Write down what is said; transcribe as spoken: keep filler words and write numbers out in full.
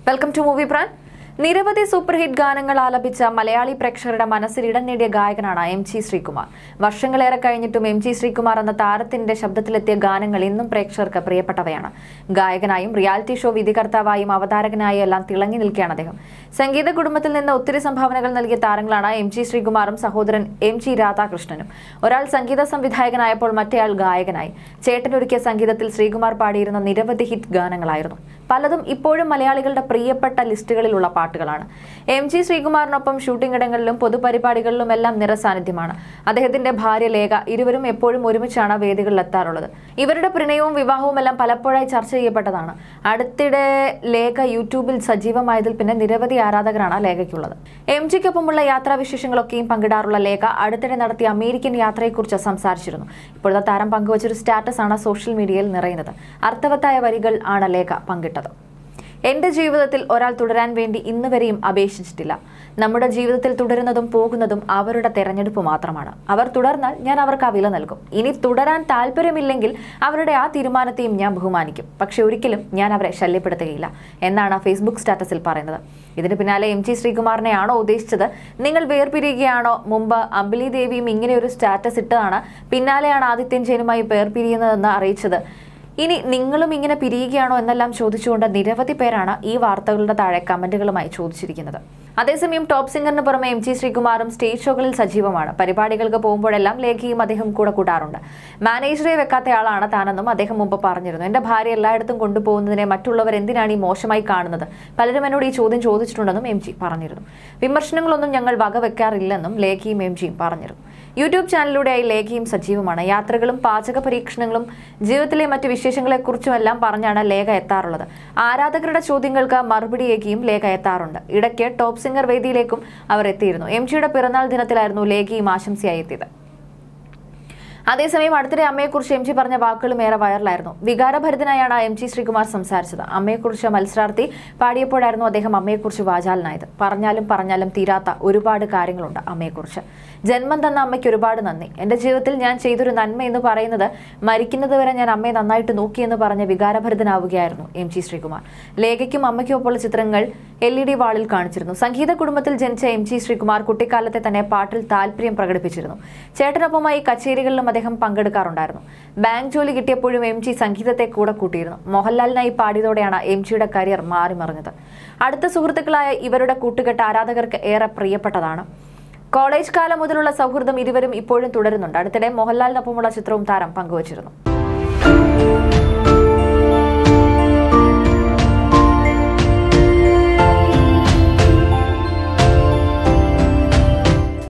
Welcome to Movie Brand. നിരവധി super hit ഗാനങ്ങൾ ആലപിച്ച മലയാളി പ്രേക്ഷകരുടെ മനസ്സിൽ ഇടം നേടിയ ഗായകനാണ് എം ജി ശ്രീകുമാർ. വർഷങ്ങളേറെ കഴിഞ്ഞിട്ടും എം ജി ശ്രീകുമാർ എന്ന താരത്തിന്റെ ശബ്ദത്തിലെത്തിയ ഗാനങ്ങൾ ഇന്നും പ്രേക്ഷകർക്ക് പ്രിയപ്പെട്ടവയാണ്. ഗായകനായും റിയാലിറ്റി ഷോ വിധികർത്താവായും അവതാരകനായും എല്ലാം തിളങ്ങി നിൽക്കുകയാണ് അദ്ദേഹം. സംഗീത കുടുംബത്തിൽ നിന്ന് ഒത്തിരി സംഭാവനകൾ നൽകിയ താരങ്ങളാണ് എം ജി ശ്രീകുമാറും സഹോദരൻ എം ജി രാധാകൃഷ്ണനും. ഒരാൾ സംഗീത സംവിധായകനായപ്പോൾ മറ്റേയാൾ ഗായകനായി. ചേട്ടനൊരുക്കിയ സംഗീതത്തിൽ ശ്രീകുമാർ പാടിയിരുന്ന നിരവധി ഹിറ്റ് ഗാനങ്ങളായിരുന്നു. പലതും ഇപ്പോഴും മലയാളികളുടെ പ്രിയപ്പെട്ട ലിസ്റ്റുകളിലുള്ള പാട്ടുകളാണ്. എം ജി ശ്രീകുമാറിനൊപ്പം ഷൂട്ടിംഗ് ഇടങ്ങളിലും പൊതുപരിപാടികളിലും എല്ലാം നിറസാന്നിധ്യമാണ്. അദ്ദേഹത്തിന്റെ ഭാര്യ ലേഖ. ഇരുവരും എപ്പോഴും ഒരുമിച്ചാണ് വേദികളിൽ എത്താറുള്ളത്. ഇവരുടെ പ്രണയവും വിവാഹവും എല്ലാം പലപ്പോഴായി ചർച്ച ചെയ്യപ്പെട്ടതാണ്. അടുത്തിടെ ലേഖ യൂട്യൂബിൽ സജീവമായതിൽ പിന്നെ നിരവധി ആരാധകരാണ് ലേഖയ്ക്കുള്ളത്. എം ജിക്കൊപ്പമുള്ള യാത്രാവിശേഷങ്ങളൊക്കെയും പങ്കിടാറുള്ള ലേഖ അടുത്തിടെ നടത്തിയ അമേരിക്കൻ യാത്രയെക്കുറിച്ച് സംസാരിച്ചിരുന്നു. ഇപ്പോഴത്തെ താരം പങ്കുവച്ചൊരു സ്റ്റാറ്റസ് ആണ് സോഷ്യൽ മീഡിയയിൽ നിറയുന്നത്. അർത്ഥവത്തായ വരികൾ ആണ് ലേഖ പങ്കിട്ടത്. എന്റെ ജീവിതത്തിൽ ഒരാൾ തുടരാൻ വേണ്ടി ഇന്ന് വരെയും അപേക്ഷിച്ചിട്ടില്ല. നമ്മുടെ ജീവിതത്തിൽ തുടരുന്നതും പോകുന്നതും അവരുടെ തെരഞ്ഞെടുപ്പ് മാത്രമാണ്. അവർ തുടർന്നാൽ ഞാൻ അവർക്ക് ആ വില നൽകും. ഇനി തുടരാൻ താല്പര്യമില്ലെങ്കിൽ അവരുടെ ആ തീരുമാനത്തെയും ഞാൻ ബഹുമാനിക്കും. പക്ഷെ ഒരിക്കലും ഞാൻ അവരെ ശല്യപ്പെടുത്തുകയില്ല എന്നാണ് ഫേസ്ബുക്ക് സ്റ്റാറ്റസിൽ പറയുന്നത്. ഇതിന് പിന്നാലെ എം ജി ശ്രീകുമാറിനെയാണോ ഉദ്ദേശിച്ചത്? നിങ്ങൾ വേർപിരിയുകയാണോ? മുമ്പ് അമ്പിളി ദേവിയും ഇങ്ങനെ ഒരു സ്റ്റാറ്റസ് ഇട്ടതാണ്. പിന്നാലെയാണ് ആദിത്യൻ ജയനുമായി വേർപിരിയുന്നതെന്ന് അറിയിച്ചത്. ഇനി നിങ്ങളും ഇങ്ങനെ പിരിയുകയാണോ എന്നെല്ലാം ചോദിച്ചുകൊണ്ട് നിരവധി പേരാണ് ഈ വാർത്തകളുടെ താഴെ കമന്റുകളുമായി ചോദിച്ചിരിക്കുന്നത്. അതേസമയം ടോപ്പ് സിംഗറിന് പുറമെ എം ജി ശ്രീകുമാറും സ്റ്റേജ് ഷോകളിൽ സജീവമാണ്. പരിപാടികൾക്ക് പോകുമ്പോഴെല്ലാം ലേഖയും അദ്ദേഹം കൂടെ കൂട്ടാറുണ്ട്. മാനേജറെ വെക്കാത്തയാളാണ് താനെന്നും അദ്ദേഹം മുമ്പ് പറഞ്ഞിരുന്നു. എന്റെ ഭാര്യ എല്ലായിടത്തും കൊണ്ടുപോകുന്നതിനെ മറ്റുള്ളവർ എന്തിനാണ് ഈ മോശമായി കാണുന്നത്? പലരും എന്നോട് ഈ ചോദ്യം ചോദിച്ചിട്ടുണ്ടെന്നും എം ജി പറഞ്ഞിരുന്നു. വിമർശനങ്ങളൊന്നും ഞങ്ങൾ വകവെക്കാറില്ലെന്നും ലേഖയും എം ജിയും പറഞ്ഞിരുന്നു. യൂട്യൂബ് ചാനലിലൂടെയായി ലേഖയും സജീവമാണ്. യാത്രകളും പാചക പരീക്ഷണങ്ങളും ജീവിതത്തിലെ മറ്റു വിശേഷങ്ങളെക്കുറിച്ചുമെല്ലാം പറഞ്ഞാണ് ലേഖ എത്താറുള്ളത്. ആരാധകരുടെ ചോദ്യങ്ങൾക്ക് മറുപടിയേക്കും ലേഖ എത്താറുണ്ട്. ഇടയ്ക്ക് ടോപ്പ് സിംഗർ വേദിയിലേക്കും അവർ എത്തിയിരുന്നു. എം ജിയുടെ പിറന്നാൾ ദിനത്തിലായിരുന്നു ലേഖയും ആശംസയായി എത്തിയത്. അതേസമയം അടുത്തിടെ അമ്മയെക്കുറിച്ച് എം ജി പറഞ്ഞ വാക്കുകളും ഏറെ വൈറലായിരുന്നു. വികാരഭരിതനായാണ് എം ജി ശ്രീകുമാർ സംസാരിച്ചത്. അമ്മയെക്കുറിച്ച് മത്സരാർത്ഥി പാടിയപ്പോഴായിരുന്നു അദ്ദേഹം അമ്മയെക്കുറിച്ച് വാചാലനായത്. പറഞ്ഞാലും പറഞ്ഞാലും തീരാത്ത ഒരുപാട് കാര്യങ്ങളുണ്ട് അമ്മയെക്കുറിച്ച്. ജന്മം തന്ന അമ്മയ്ക്ക് ഒരുപാട് നന്ദി. എന്റെ ജീവിതത്തിൽ ഞാൻ ചെയ്തൊരു നന്മ എന്ന് പറയുന്നത് മരിക്കുന്നത് വരെ ഞാൻ അമ്മയെ നന്നായിട്ട് നോക്കിയെന്ന് പറഞ്ഞ് വികാരഭരിതനാവുകയായിരുന്നു എം ജി ശ്രീകുമാർ. ലേഖയ്ക്കും അമ്മയ്ക്കും ഒപ്പമുള്ള ചിത്രങ്ങൾ എൽ ഇ ഡി വാളിൽ കാണിച്ചിരുന്നു. സംഗീത കുടുംബത്തിൽ ജനിച്ച എം ജി ശ്രീകുമാർ കുട്ടിക്കാലത്തെ തന്നെ പാട്ടിൽ താല്പര്യം പ്രകടിപ്പിച്ചിരുന്നു. ചേട്ടനൊപ്പമായി കച്ചേരികളിലും അദ്ദേഹം പങ്കെടുക്കാറുണ്ടായിരുന്നു. ബാങ്ക് ജോലി കിട്ടിയപ്പോഴും എം ജി സംഗീതത്തെ കൂടെ കൂട്ടിയിരുന്നു. മോഹൻലാലിനായി പാടിയതോടെയാണ് എം ജിയുടെ കരിയർ മാറിമറിഞ്ഞത്. അടുത്ത സുഹൃത്തുക്കളായ ഇവരുടെ കൂട്ടുകെട്ട് ആരാധകർക്ക് ഏറെ പ്രിയപ്പെട്ടതാണ്. കോളേജ് കാലം മുതലുള്ള സൗഹൃദം ഇരുവരും ഇപ്പോഴും തുടരുന്നുണ്ട്. അടുത്തിടെ മോഹൻലാലിനൊപ്പമുള്ള ചിത്രവും താരം പങ്കുവച്ചിരുന്നു.